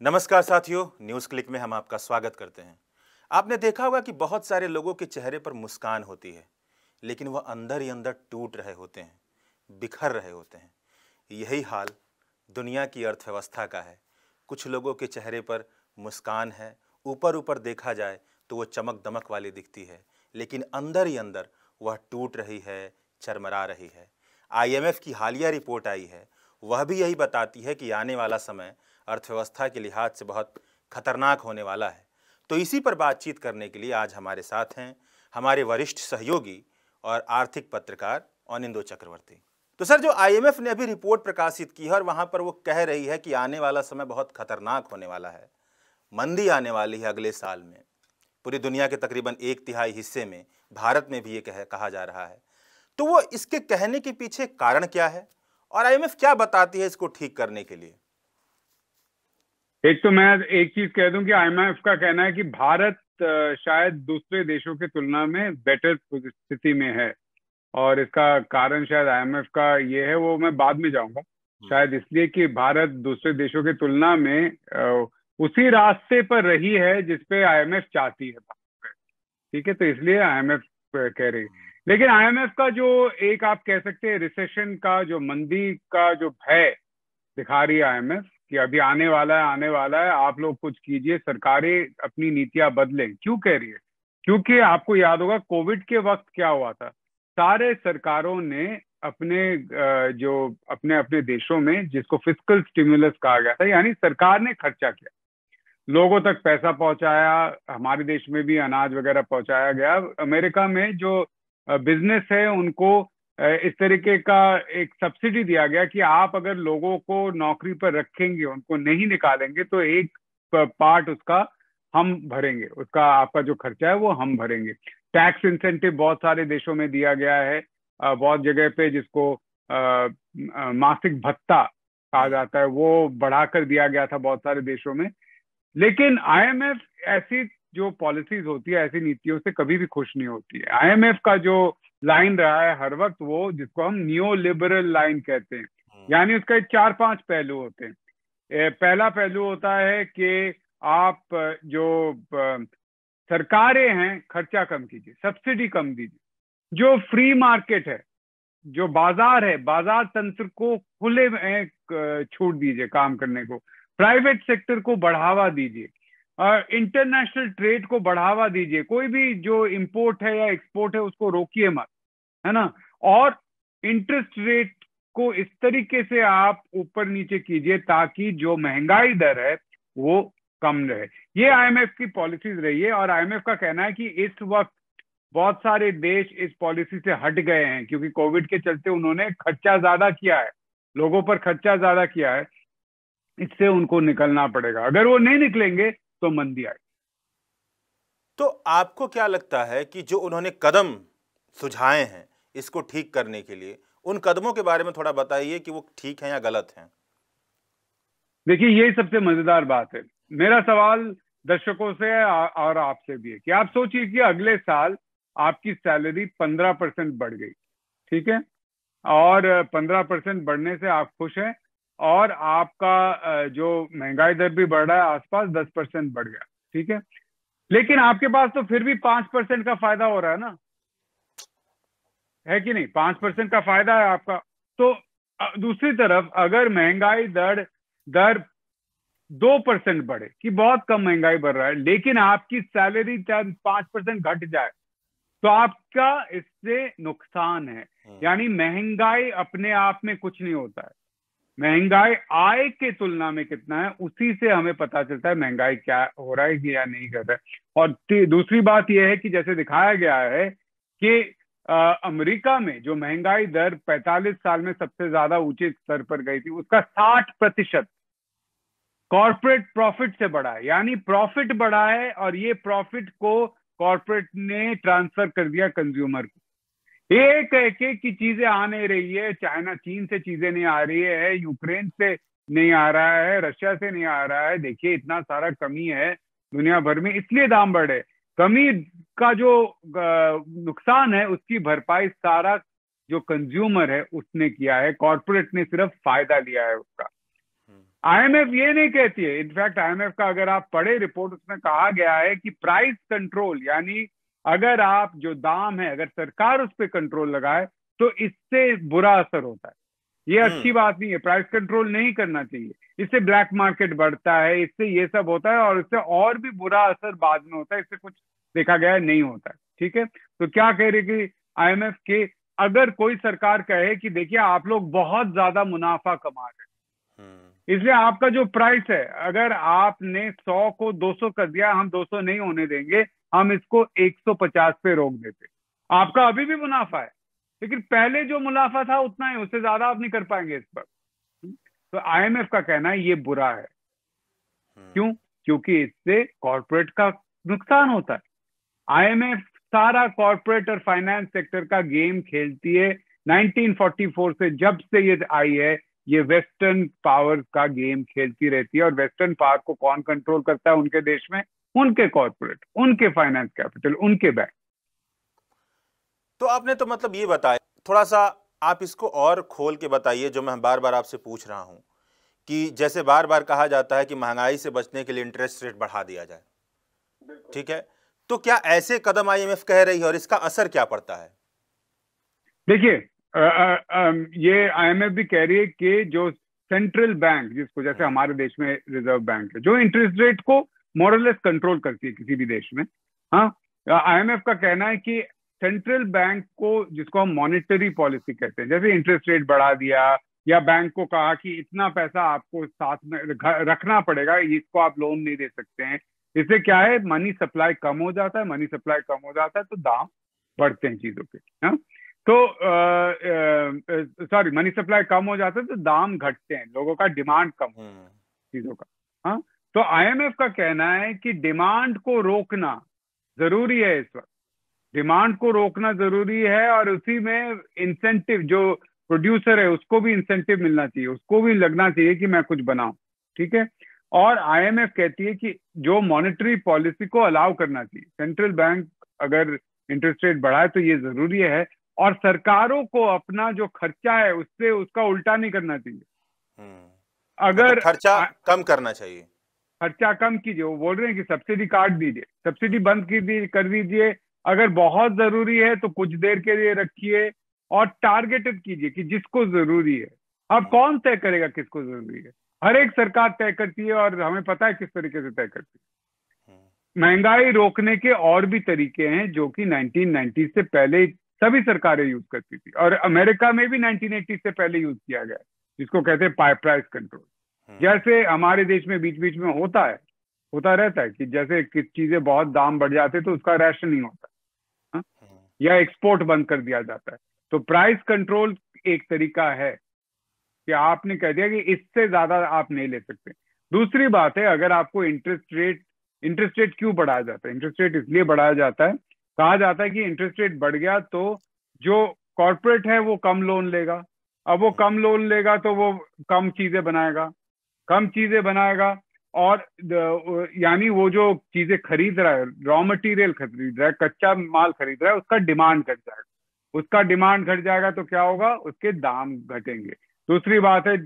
नमस्कार साथियों, news click में हम आपका स्वागत करते हैं। आपने देखा होगा कि बहुत सारे लोगों के चेहरे पर मुस्कान होती है, लेकिन वह अंदर ही अंदर टूट रहे होते हैं, बिखर रहे होते हैं। यही हाल दुनिया की अर्थव्यवस्था का है। कुछ लोगों के चेहरे पर मुस्कान है, ऊपर ऊपर देखा जाए तो वो चमक दमक वाली दिखती है, लेकिन अंदर ही अंदर वह टूट रही है, चरमरा रही है। IMF की हालिया रिपोर्ट आई है, वह भी यही बताती है कि आने वाला समय अर्थव्यवस्था के लिहाज से बहुत खतरनाक होने वाला है। तो इसी पर बातचीत करने के लिए आज हमारे साथ हैं हमारे वरिष्ठ सहयोगी और आर्थिक पत्रकार अनिंदो चक्रवर्ती। तो सर, जो IMF ने अभी रिपोर्ट प्रकाशित की है और वहां पर वो कह रही है कि आने वाला समय बहुत खतरनाक होने वाला है, मंदी आने वाली है अगले साल में। पूरी दुनिया के तकरीबन 1/3 हिस्से में, भारत में भी ये कहा जा रहा है। तो वो इसके कहने के पीछे कारण क्या है और IMF क्या बताती है इसको ठीक करने के लिए? एक तो मैं एक चीज कह दूं कि IMF का कहना है कि भारत शायद दूसरे देशों की तुलना में बेटर स्थिति में है, और इसका कारण शायद IMF का ये है, वो मैं बाद में जाऊंगा। शायद इसलिए कि भारत दूसरे देशों की तुलना में उसी रास्ते पर रही है जिसपे IMF चाहती है। ठीक है, तो इसलिए IMF कह रही है। लेकिन IMF का जो एक आप कह सकते हैं रिसेशन का, जो मंदी का जो भय दिखा रही है IMF कि अभी आने वाला है, आने वाला है, आप लोग कुछ कीजिए, सरकारें अपनी नीतियां बदलें। क्यों कह रही है? क्योंकि आपको याद होगा कोविड के वक्त क्या हुआ था। सारे सरकारों ने जो अपने अपने देशों में, जिसको फिस्कल स्टिमुलस कहा गया था, यानी सरकार ने खर्चा किया, लोगों तक पैसा पहुंचाया। हमारे देश में भी अनाज वगैरह पहुंचाया गया। अमेरिका में जो बिजनेस है उनको इस तरीके का एक सब्सिडी दिया गया कि आप अगर लोगों को नौकरी पर रखेंगे, उनको नहीं निकालेंगे, तो एक पार्ट उसका हम भरेंगे, उसका आपका जो खर्चा है वो हम भरेंगे। टैक्स इंसेंटिव बहुत सारे देशों में दिया गया है, बहुत जगह पे जिसको मासिक भत्ता कहा जाता है वो बढ़ाकर दिया गया था बहुत सारे देशों में। लेकिन IMF ऐसी जो पॉलिसीज होती है, ऐसी नीतियों से कभी भी खुश नहीं होती है। IMF का जो लाइन रहा है हर वक्त, वो जिसको हम नियो लिबरल लाइन कहते हैं, यानी उसका 4-5 पहलू होते हैं। पहला पहलू होता है कि आप जो सरकारें हैं, खर्चा कम कीजिए, सब्सिडी कम दीजिए। जो फ्री मार्केट है, जो बाजार है, बाजार तंत्र को खुले में छूट दीजिए काम करने को। प्राइवेट सेक्टर को बढ़ावा दीजिए और इंटरनेशनल ट्रेड को बढ़ावा दीजिए। कोई भी जो इंपोर्ट है या एक्सपोर्ट है उसको रोकिए मत, है ना। और इंटरेस्ट रेट को इस तरीके से आप ऊपर नीचे कीजिए ताकि जो महंगाई दर है वो कम रहे। ये IMF की पॉलिसीज रही है, और IMF का कहना है कि इस वक्त बहुत सारे देश इस पॉलिसी से हट गए हैं क्योंकि कोविड के चलते उन्होंने खर्चा ज्यादा किया है, लोगों पर खर्चा ज्यादा किया है, इससे उनको निकलना पड़ेगा। अगर वो नहीं निकलेंगे तो मंदी आएगी। तो आपको क्या लगता है कि जो उन्होंने कदम सुझाए हैं इसको ठीक करने के लिए, उन कदमों के बारे में थोड़ा बताइए कि वो ठीक हैं या गलत हैं? देखिए, यही सबसे मजेदार बात है। मेरा सवाल दर्शकों से और आपसे भी है कि आप सोचिए कि अगले साल आपकी सैलरी 15% बढ़ गई, ठीक है, और 15% बढ़ने से आप खुश हैं, और आपका जो महंगाई दर भी बढ़ रहा है, आसपास 10% बढ़ गया, ठीक है। लेकिन आपके पास तो फिर भी 5% का फायदा हो रहा है ना, है कि नहीं? 5% का फायदा है आपका। तो दूसरी तरफ अगर महंगाई दर दर 2% बढ़े, कि बहुत कम महंगाई बढ़ रहा है, लेकिन आपकी सैलरी 5% घट जाए, तो आपका इससे नुकसान है। यानी महंगाई अपने आप में कुछ नहीं होता है, महंगाई आय के तुलना में कितना है उसी से हमें पता चलता है महंगाई क्या हो रहा है कि या नहीं कर रहा है। और दूसरी बात यह है कि जैसे दिखाया गया है कि अमेरिका में जो महंगाई दर 45 साल में सबसे ज्यादा ऊंचे स्तर पर गई थी, उसका 60% कॉर्पोरेट प्रॉफिट से बढ़ा है। यानी प्रॉफिट बढ़ा है, और ये प्रॉफिट को कॉर्पोरेट ने ट्रांसफर कर दिया कंज्यूमर को। एक एक की चीजें आ नहीं रही है, चाइना चीन से चीजें नहीं आ रही है, यूक्रेन से नहीं आ रहा है, रशिया से नहीं आ रहा है। देखिए, इतना सारा कमी है दुनिया भर में, इसलिए दाम बढ़े। कमी का जो नुकसान है उसकी भरपाई सारा जो कंज्यूमर है उसने किया है, कॉर्पोरेट ने सिर्फ फायदा लिया है उसका। आईएमएफ ये नहीं कहती है, इनफैक्ट आईएमएफ का अगर आप पढ़े रिपोर्ट, उसमें कहा गया है कि प्राइस कंट्रोल, यानी अगर आप जो दाम है अगर सरकार उस पर कंट्रोल लगाए तो इससे बुरा असर होता है। ये अच्छी बात नहीं है, प्राइस कंट्रोल नहीं करना चाहिए, इससे ब्लैक मार्केट बढ़ता है, इससे ये सब होता है और इससे और भी बुरा असर बाद में होता है, इससे कुछ देखा गया है नहीं होता है। ठीक है, तो क्या कह रही कि आईएमएफ के, अगर कोई सरकार कहे कि देखिए आप लोग बहुत ज्यादा मुनाफा कमा रहे हैं, इसलिए आपका जो प्राइस है, अगर आपने 100 को 200 कर दिया, हम 200 नहीं होने देंगे, हम इसको 150 पे रोक देते, आपका अभी भी मुनाफा है, लेकिन पहले जो मुनाफा था उतना ही, उससे ज्यादा आप नहीं कर पाएंगे इस पर। तो आईएमएफ का कहना है ये बुरा है। क्यों? क्योंकि इससे कॉर्पोरेट का नुकसान होता है। आईएमएफ सारा कॉर्पोरेट और फाइनेंस सेक्टर का गेम खेलती है 1944 से, जब से ये आई है, ये वेस्टर्न पावर का गेम खेलती रहती है। और वेस्टर्न पावर को कौन कंट्रोल करता है उनके देश में? उनके कॉर्पोरेट, उनके फाइनेंस कैपिटल, उनके बैंक। तो आपने तो मतलब ये बताया, थोड़ा सा आप इसको और खोल के बताइए, जो मैं बार बार आपसे पूछ रहा हूं कि जैसे बार बार कहा जाता है कि महंगाई से बचने के लिए इंटरेस्ट रेट बढ़ा दिया जाए, ठीक है, तो क्या ऐसे कदम आईएमएफ कह रही है और इसका असर क्या पड़ता है? देखिए, ये आईएमएफ भी कह रही है कि जो सेंट्रल बैंक, जिसको जैसे हमारे देश में रिजर्व बैंक है, जो इंटरेस्ट रेट को मोरलेस कंट्रोल करती है किसी भी देश में, हाँ, आईएमएफ का कहना है कि सेंट्रल बैंक को, जिसको हम मॉनेटरी पॉलिसी कहते हैं, जैसे इंटरेस्ट रेट बढ़ा दिया या बैंक को कहा कि इतना पैसा आपको साथ में रखना पड़ेगा, इसको आप लोन नहीं दे सकते हैं, इससे क्या है, मनी सप्लाई कम हो जाता है, मनी सप्लाई कम हो जाता है तो दाम बढ़ते हैं चीजों के, हाँ, तो सॉरी, मनी सप्लाई कम हो जाता है तो दाम घटते हैं, लोगों का डिमांड कम चीजों का, हाँ। तो आईएमएफ का कहना है कि डिमांड को रोकना जरूरी है, इस वक्त डिमांड को रोकना जरूरी है, और उसी में इंसेंटिव, जो प्रोड्यूसर है उसको भी इंसेंटिव मिलना चाहिए, उसको भी लगना चाहिए कि मैं कुछ बनाऊं, ठीक है। और आईएमएफ कहती है कि जो मॉनेटरी पॉलिसी को अलाउ करना चाहिए, सेंट्रल बैंक अगर इंटरेस्ट रेट बढ़ाए तो ये जरूरी है, और सरकारों को अपना जो खर्चा है उससे उसका उल्टा नहीं करना चाहिए। अगर मतलब खर्चा कम करना चाहिए, खर्चा कम कीजिए, वो बोल रहे हैं कि सब्सिडी काट दीजिए, सब्सिडी बंद कर दीजिए, अगर बहुत जरूरी है तो कुछ देर के लिए रखिए, और टारगेटेड कीजिए कि जिसको जरूरी है। अब कौन तय करेगा किसको जरूरी है? हर एक सरकार तय करती है, और हमें पता है किस तरीके से तय करती है। महंगाई रोकने के और भी तरीके हैं जो कि 1990 से पहले सभी सरकारें यूज करती थी, और अमेरिका में भी 1980 से पहले यूज किया गया, जिसको कहते हैं प्राइस कंट्रोल। जैसे हमारे देश में बीच बीच में होता रहता है कि जैसे किस चीजें बहुत दाम बढ़ जाते तो उसका राशनिंग होता है, या एक्सपोर्ट बंद कर दिया जाता है। तो प्राइस कंट्रोल एक तरीका है कि आपने कह दिया कि इससे ज्यादा आप नहीं ले सकते। दूसरी बात है, अगर आपको इंटरेस्ट रेट क्यों बढ़ाया जाता है? इंटरेस्ट रेट इसलिए बढ़ाया जाता है, कहा जाता है कि इंटरेस्ट रेट बढ़ गया तो जो कॉर्पोरेट है वो कम लोन लेगा, अब वो कम लोन लेगा तो वो कम चीजें बनाएगा, और यानी वो जो चीजें खरीद रहा है, रॉ मटेरियल खरीद रहा है, कच्चा माल खरीद रहा है, उसका डिमांड घट जाएगा तो क्या होगा? उसके दाम घटेंगे। दूसरी बात है,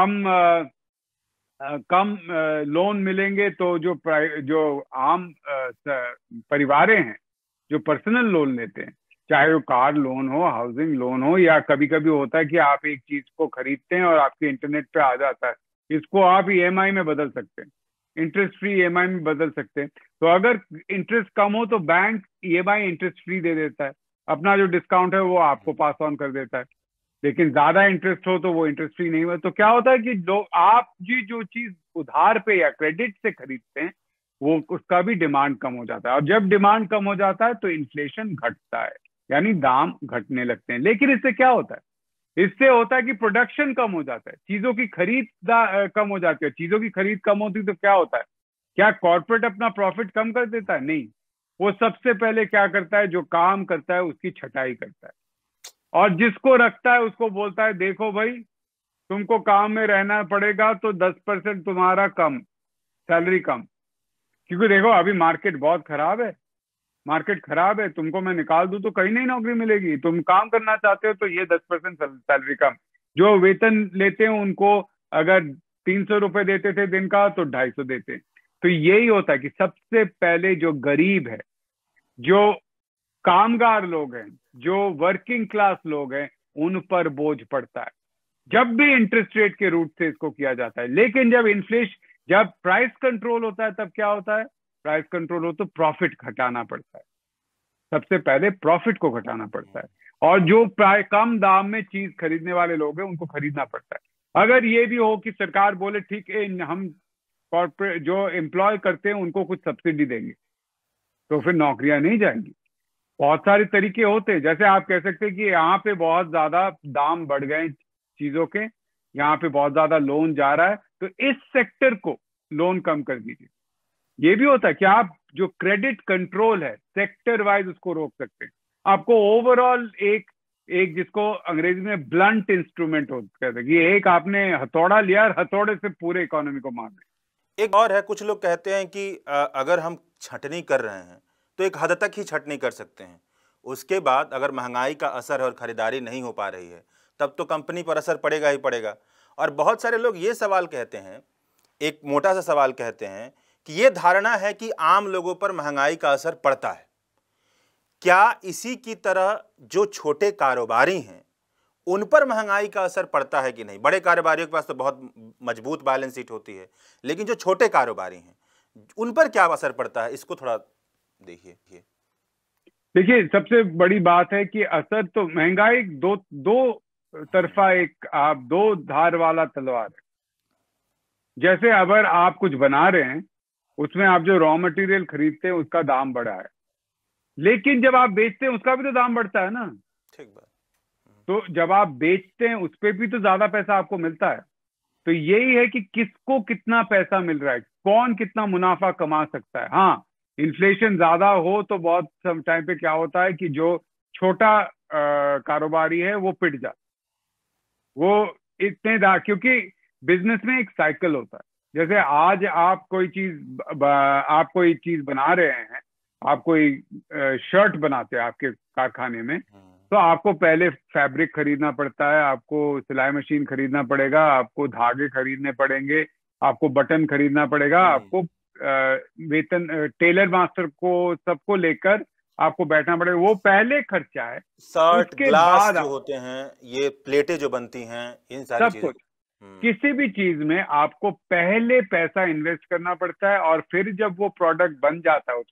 कम लोन मिलेंगे तो जो आम परिवारें हैं, जो पर्सनल लोन लेते हैं, चाहे वो कार लोन हो, हाउसिंग लोन हो, या कभी कभी होता है कि आप एक चीज को खरीदते हैं और आपके इंटरनेट पे आ जाता है, इसको आप ईएमआई में बदल सकते हैं, इंटरेस्ट फ्री ईएमआई में बदल सकते हैं। तो अगर इंटरेस्ट कम हो तो बैंक ईएमआई इंटरेस्ट फ्री दे देता है, अपना जो डिस्काउंट है वो आपको पास ऑन कर देता है। लेकिन ज्यादा इंटरेस्ट हो तो वो इंटरेस्ट फ्री नहीं हुआ, तो क्या होता है कि आप जो चीज उधार पे या क्रेडिट से खरीदते हैं वो उसका भी डिमांड कम हो जाता है, और जब डिमांड कम हो जाता है तो इन्फ्लेशन घटता है, यानी दाम घटने लगते हैं। लेकिन इससे क्या होता है? इससे होता है कि प्रोडक्शन कम हो जाता है, चीजों की खरीद कम हो जाती है। चीजों की खरीद कम होती तो क्या होता है? क्या कॉर्पोरेट अपना प्रॉफिट कम कर देता है? नहीं, वो सबसे पहले क्या करता है, जो काम करता है उसकी छटाई करता है, और जिसको रखता है उसको बोलता है देखो भाई, तुमको काम में रहना पड़ेगा तो 10% तुम्हारा कम, सैलरी कम, क्योंकि देखो अभी मार्केट बहुत खराब है, तुमको मैं निकाल दूं तो कहीं नहीं नौकरी मिलेगी, तुम काम करना चाहते हो तो ये 10% सैलरी कम। जो वेतन लेते हैं उनको अगर 300 रुपए देते थे दिन का, तो 250 देते हैं। तो यही होता है कि सबसे पहले जो गरीब है, जो कामगार लोग हैं, जो वर्किंग क्लास लोग हैं, उन पर बोझ पड़ता है जब भी इंटरेस्ट रेट के रूट से इसको किया जाता है। लेकिन जब प्राइस कंट्रोल होता है, तब क्या होता है? प्राइस कंट्रोल हो तो प्रॉफिट घटाना पड़ता है, सबसे पहले प्रॉफिट को घटाना पड़ता है, और जो कम दाम में चीज खरीदने वाले लोग हैं उनको खरीदना पड़ता है। अगर ये भी हो कि सरकार बोले ठीक है, हम कॉर्पोरेट जो एम्प्लॉय करते हैं उनको कुछ सब्सिडी देंगे, तो फिर नौकरियां नहीं जाएंगी। बहुत सारे तरीके होते हैं, जैसे आप कह सकते हैं कि यहाँ पे बहुत ज्यादा दाम बढ़ गए चीजों के, यहाँ पे बहुत ज्यादा लोन जा रहा है, तो इस सेक्टर को लोन कम कर दीजिए। ये भी होता है कि आप जो क्रेडिट कंट्रोल है सेक्टर वाइज उसको रोक सकते हैं। आपको ओवरऑल एक जिसको अंग्रेजी में ब्लंट इंस्ट्रूमेंट कहते हैं कि एक आपने हथौड़ा लिया और हथौड़े से पूरे इकोनॉमी को मार दिया। एक और है, कुछ लोग कहते हैं कि अगर हम छंटनी कर रहे हैं तो एक हद तक ही छंटनी कर सकते हैं, उसके बाद अगर महंगाई का असर और खरीदारी नहीं हो पा रही है तब तो कंपनी पर असर पड़ेगा ही पड़ेगा। और बहुत सारे लोग ये सवाल कहते हैं, एक मोटा सा सवाल कहते हैं कि ये धारणा है कि आम लोगों पर महंगाई का असर पड़ता है। क्या इसी की तरह जो छोटे कारोबारी हैं उन पर महंगाई का असर पड़ता है कि नहीं? बड़े कारोबारियों के पास तो बहुत मजबूत बैलेंस शीट होती है, लेकिन जो छोटे कारोबारी हैं उन पर क्या असर पड़ता है, इसको थोड़ा देखिए। देखिए, सबसे बड़ी बात है कि असर तो महंगाई दो तरफा आप दो धार वाला तलवार है। जैसे अगर आप कुछ बना रहे हैं, उसमें आप जो रॉ मटेरियल खरीदते हैं उसका दाम बढ़ा है, लेकिन जब आप बेचते हैं उसका भी तो दाम बढ़ता है ना। ठीक बात। तो जब आप बेचते हैं उस पर भी तो ज्यादा पैसा आपको मिलता है। तो यही है कि किसको कितना पैसा मिल रहा है, कौन कितना मुनाफा कमा सकता है। हाँ, इन्फ्लेशन ज्यादा हो तो बहुत सम टाइम पे क्या होता है कि जो छोटा कारोबारी है वो पिट जाता, वो क्योंकि बिजनेस में एक साइकिल होता है। जैसे आज आप कोई चीज बना रहे हैं, आप कोई शर्ट बनाते हैं आपके कारखाने में, तो आपको पहले फैब्रिक खरीदना पड़ता है, आपको सिलाई मशीन खरीदना पड़ेगा, आपको धागे खरीदने पड़ेंगे, आपको बटन खरीदना पड़ेगा, आपको वेतन टेलर मास्टर को सबको लेकर आपको बैठना पड़ेगा। वो पहले खर्चा है। शर्ट, उसके ग्लास बाद जो होते हैं, ये प्लेटें जो बनती हैं, इन सारी सब चीजों कुछ, किसी भी चीज में आपको पहले पैसा इन्वेस्ट करना पड़ता है, और फिर जब वो प्रोडक्ट बन जाता है,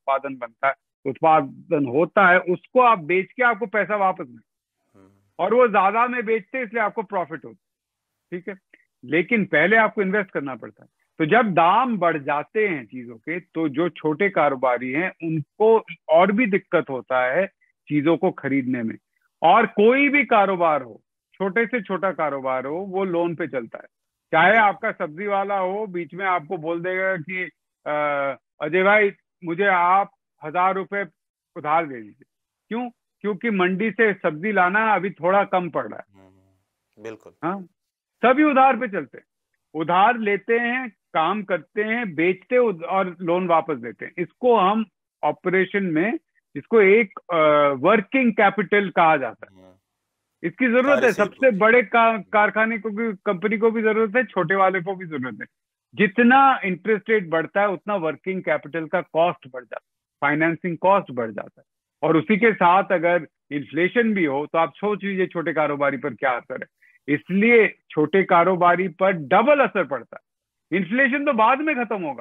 उत्पादन होता है, उसको आप बेच के आपको पैसा वापस मिलता है, और वो ज्यादा में बेचते हैं इसलिए आपको प्रॉफिट होता है। ठीक है, लेकिन पहले आपको इन्वेस्ट करना पड़ता है। तो जब दाम बढ़ जाते हैं चीजों के, तो जो छोटे कारोबारी हैं उनको और भी दिक्कत होता है चीजों को खरीदने में। और कोई भी कारोबार हो, छोटे से छोटा कारोबार हो, वो लोन पे चलता है। चाहे आपका सब्जी वाला हो, बीच में आपको बोल देगा कि अजय भाई मुझे आप 1000 रुपए उधार दे दीजिए। क्यों? क्योंकि मंडी से सब्जी लाना अभी थोड़ा कम पड़ रहा है। बिल्कुल। हाँ, सभी उधार पे चलते हैं, उधार लेते हैं, काम करते हैं, बेचते और लोन वापस देते हैं। इसको हम ऑपरेशन में, इसको एक वर्किंग कैपिटल कहा जाता है। इसकी जरूरत है, सबसे बड़े कारखाने को भी, कंपनी को भी जरूरत है, छोटे वाले को भी जरूरत है। जितना इंटरेस्ट रेट बढ़ता है उतना वर्किंग कैपिटल का कॉस्ट बढ़ जाता है, फाइनेंसिंग कॉस्ट बढ़ जाता है। और उसी के साथ अगर इन्फ्लेशन भी हो तो आप सोच लीजिए छोटे कारोबारी पर क्या असर है। इसलिए छोटे कारोबारी पर डबल असर पड़ता है। इन्फ्लेशन तो बाद में खत्म होगा,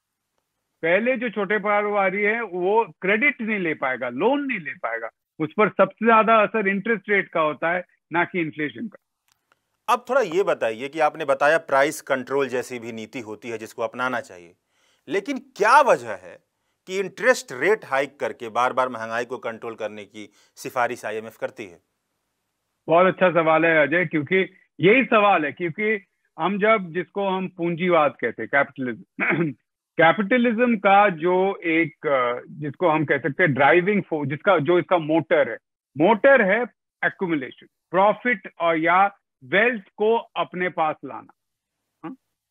पहले जो छोटे कारोबारी है वो क्रेडिट नहीं ले पाएगा, लोन नहीं ले पाएगा, उस पर सबसे ज्यादा असर इंटरेस्ट रेट का होता है, ना कि इन्फ्लेशन का। अब थोड़ा ये बताइए कि आपने बताया प्राइस कंट्रोल जैसी भी नीति होती है जिसको अपनाना चाहिए, लेकिन क्या वजह है कि इंटरेस्ट रेट हाइक करके बार बार महंगाई को कंट्रोल करने की सिफारिश IMF करती है? बहुत अच्छा सवाल है अजय, क्योंकि यही सवाल है, क्योंकि हम जिसको हम पूंजीवाद कहते हैं, कैपिटलिज्म कैपिटलिज्म का जो एक, जिसको हम कह सकते हैं ड्राइविंग फोर्स, इसका मोटर है एक्युमुलेशन, प्रॉफिट और या वेल्थ को अपने पास लाना,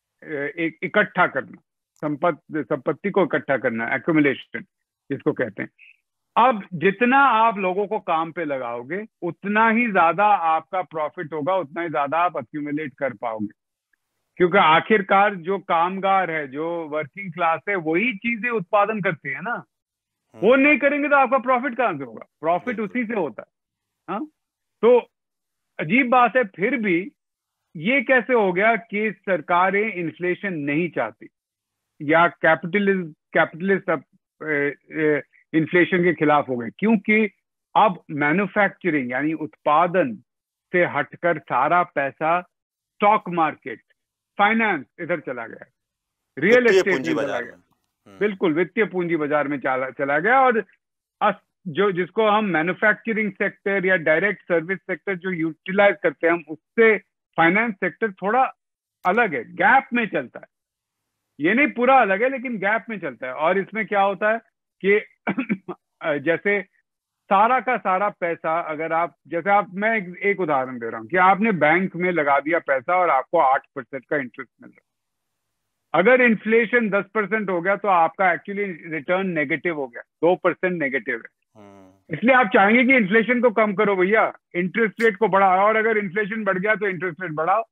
एक इकट्ठा करना, संपत्ति को इकट्ठा करना, एक्युमुलेशन जिसको कहते हैं। अब जितना आप लोगों को काम पे लगाओगे उतना ही ज्यादा आपका प्रॉफिट होगा, उतना ही ज्यादा आप अक्यूमुलेट कर पाओगे। क्योंकि आखिरकार जो कामगार है, जो वर्किंग क्लास है, वही चीजें उत्पादन करते हैं ना। वो नहीं करेंगे तो आपका प्रॉफिट कहां से होगा? प्रॉफिट बिल्कुल। उसी से होता है। हाँ, तो अजीब बात है। फिर भी ये कैसे हो गया कि सरकारें इन्फ्लेशन नहीं चाहती या कैपिटलिस्ट इन्फ्लेशन के खिलाफ हो गए? क्योंकि अब मैन्युफैक्चरिंग यानी उत्पादन से हटकर सारा पैसा स्टॉक मार्केट, फाइनेंस इधर चला गया, रियल वित्तीय एस्टेट पूंजी में चला बाजार गया। में। बिल्कुल, वित्तीय पूंजी बाजार में चला गया। और जो जिसको हम मैन्युफैक्चरिंग सेक्टर या डायरेक्ट सर्विस सेक्टर जो यूटिलाइज करते हैं हम, उससे फाइनेंस सेक्टर थोड़ा अलग है, गैप में चलता है। ये नहीं पूरा अलग है, लेकिन गैप में चलता है। और इसमें क्या होता है कि जैसे सारा का सारा पैसा, अगर आप जैसे आप मैं एक उदाहरण दे रहा हूं कि आपने बैंक में लगा दिया पैसा और आपको 8% का इंटरेस्ट मिल रहा है। अगर इन्फ्लेशन 10% हो गया तो आपका एक्चुअली रिटर्न नेगेटिव हो गया, 2% नेगेटिव है। इसलिए आप चाहेंगे कि इन्फ्लेशन को कम करो भैया, इंटरेस्ट रेट को बढ़ाओ, और अगर इन्फ्लेशन बढ़ गया तो इंटरेस्ट रेट बढ़ाओ,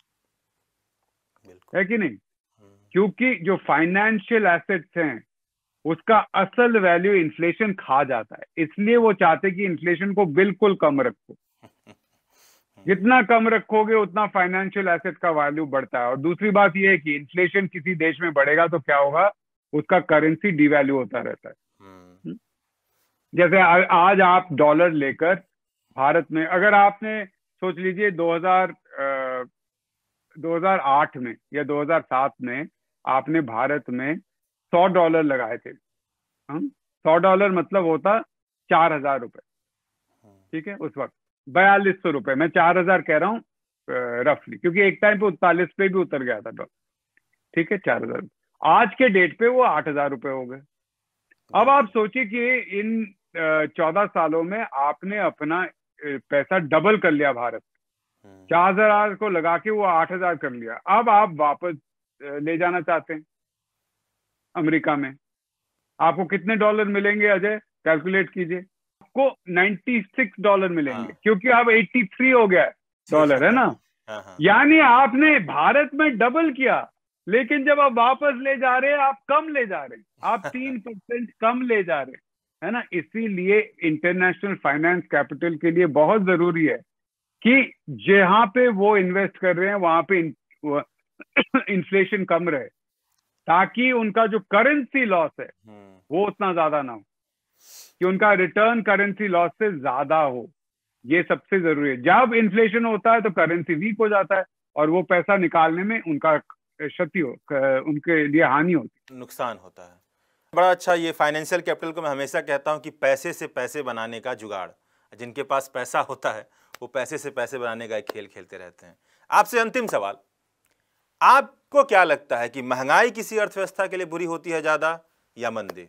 है कि नहीं? क्योंकि जो फाइनेंशियल एसेट्स हैं उसका असल वैल्यू इन्फ्लेशन खा जाता है। इसलिए वो चाहते कि इन्फ्लेशन को बिल्कुल कम रखो। जितना कम रखोगे उतना फाइनेंशियल एसेट का वैल्यू बढ़ता है। और दूसरी बात यह है कि इन्फ्लेशन किसी देश में बढ़ेगा तो क्या होगा, उसका करेंसी डिवैल्यू होता रहता है। जैसे आज आप डॉलर लेकर भारत में, अगर आपने सोच लीजिए 2008 में या 2007 में आपने भारत में $100 लगाए थे। हम $100 मतलब होता 4,000 रुपए, ठीक है? उस वक्त 4,200 रुपए, मैं 4,000 कह रहा हूँ रफली, क्योंकि एक टाइम पे 41 पे भी उतर गया था डॉलर, ठीक है? 4,000। आज के डेट पे वो 8,000 रुपए हो गए। अब आप सोचिए कि इन 14 सालों में आपने अपना पैसा डबल कर लिया। भारत 4,000 को लगा के वो 8,000 कर लिया। अब आप वापस ले जाना चाहते हैं अमेरिका में, आपको कितने डॉलर मिलेंगे अजय? कैलकुलेट कीजिए। आपको $96 मिलेंगे, क्योंकि अब 83 हो गया डॉलर, है ना? यानी आपने भारत में डबल किया, लेकिन जब आप वापस ले जा रहे हैं आप कम ले जा रहे हैं, आप 3% कम ले जा रहे हैं, है ना? इसीलिए इंटरनेशनल फाइनेंस कैपिटल के लिए बहुत जरूरी है कि जहां पे वो इन्वेस्ट कर रहे हैं वहां पे इन्फ्लेशन कम रहे, ताकि उनका जो करेंसी लॉस है वो उतना ज्यादा ना हो, कि उनका रिटर्न करेंसी लॉस से ज्यादा हो। ये सबसे जरूरी है। जब इन्फ्लेशन होता है तो करेंसी वीक हो जाता है और वो पैसा निकालने में उनका क्षति हो, उनके लिए हानि होती है, नुकसान होता है। बड़ा अच्छा। ये फाइनेंशियल कैपिटल को मैं हमेशा कहता हूं कि पैसे से पैसे बनाने का जुगाड़। जिनके पास पैसा होता है वो पैसे से पैसे बनाने का एक खेल खेलते रहते हैं। आपसे अंतिम सवाल, आपको क्या लगता है कि महंगाई किसी अर्थव्यवस्था के लिए बुरी होती है ज्यादा या मंदी?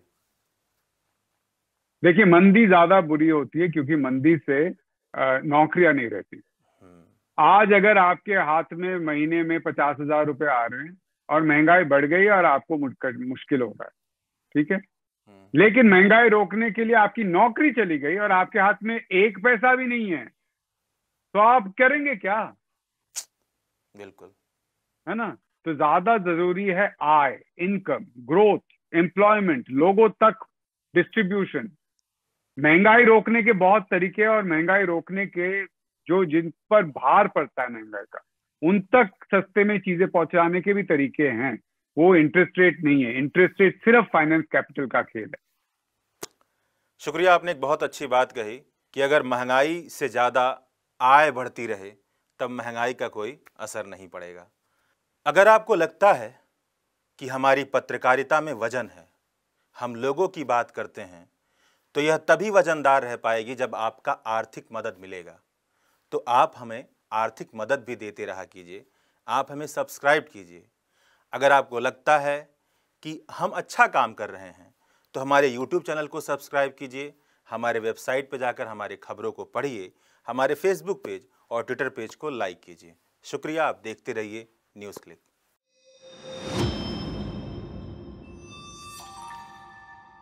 देखिए, मंदी ज्यादा बुरी होती है, क्योंकि मंदी से नौकरियां नहीं रहती। आज अगर आपके हाथ में महीने में 50,000 रुपए आ रहे हैं और महंगाई बढ़ गई और आपको मुश्किल हो रहा है, ठीक है? लेकिन महंगाई रोकने के लिए आपकी नौकरी चली गई और आपके हाथ में एक पैसा भी नहीं है, तो आप करेंगे क्या? बिल्कुल, है ना? तो ज्यादा जरूरी है आय, इनकम, ग्रोथ, एम्प्लॉयमेंट, लोगों तक डिस्ट्रीब्यूशन। महंगाई रोकने के बहुत तरीके हैं, और महंगाई रोकने के जो जिन पर भार पड़ता है महंगाई का, उन तक सस्ते में चीजें पहुंचाने के भी तरीके हैं। वो इंटरेस्ट रेट नहीं है। इंटरेस्ट रेट सिर्फ फाइनेंस कैपिटल का खेल है। शुक्रिया। आपने एक बहुत अच्छी बात कही कि अगर महंगाई से ज़्यादा आय बढ़ती रहे तब महंगाई का कोई असर नहीं पड़ेगा। अगर आपको लगता है कि हमारी पत्रकारिता में वजन है, हम लोगों की बात करते हैं, तो यह तभी वजनदार रह पाएगी जब आपका आर्थिक मदद मिलेगा। तो आप हमें आर्थिक मदद भी देते रहा कीजिए, आप हमें सब्सक्राइब कीजिए। अगर आपको लगता है कि हम अच्छा काम कर रहे हैं तो हमारे YouTube चैनल को सब्सक्राइब कीजिए, हमारे वेबसाइट पर जाकर हमारे खबरों को पढ़िए, हमारे फेसबुक पेज और ट्विटर पेज को लाइक कीजिए। शुक्रिया। आप देखते रहिए न्यूज़ क्लिक।